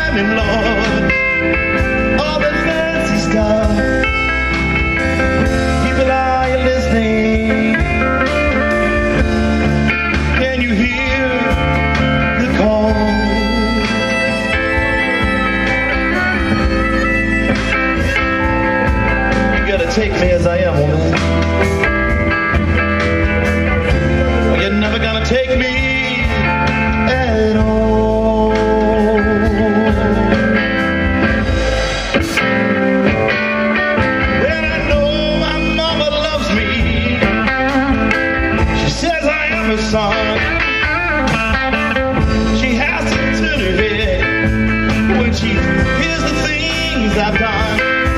climbing, Lord, all the fancy stuff. People, are you listening? Can you hear the call? You gotta take me as I am, woman. Well, you're never gonna take me at all. Well, I know my mama loves me. She says I am her son. She has to turn her head when she hears the things I've done.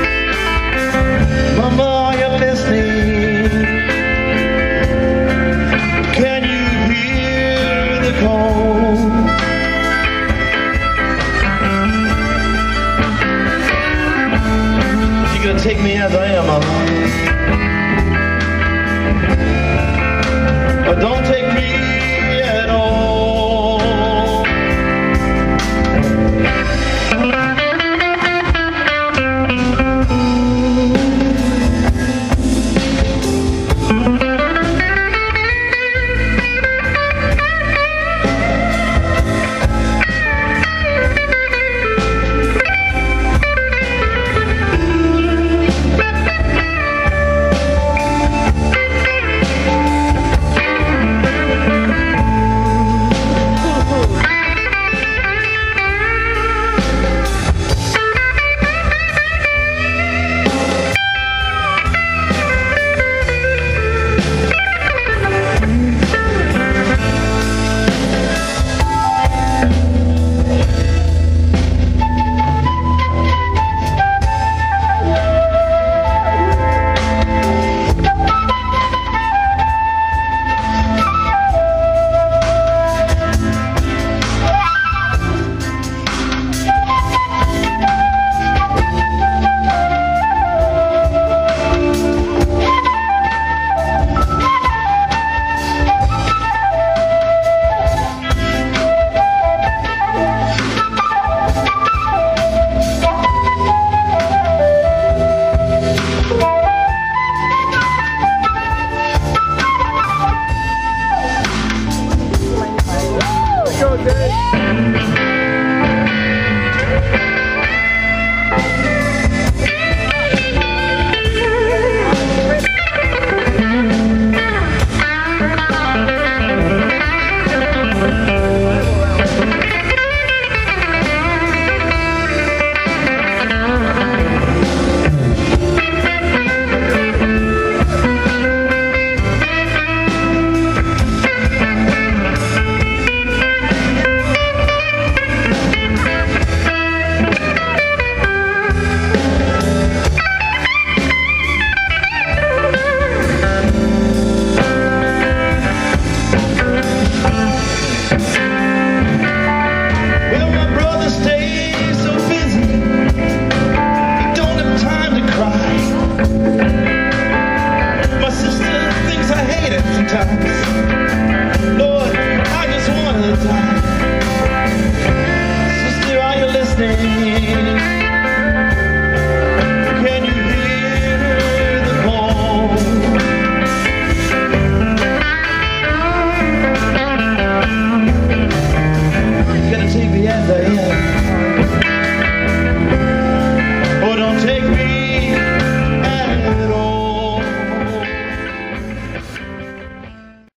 Mama, are you listening? Can you hear the call? You're gonna take me as I am, Mama. But don't take me at all. Okay.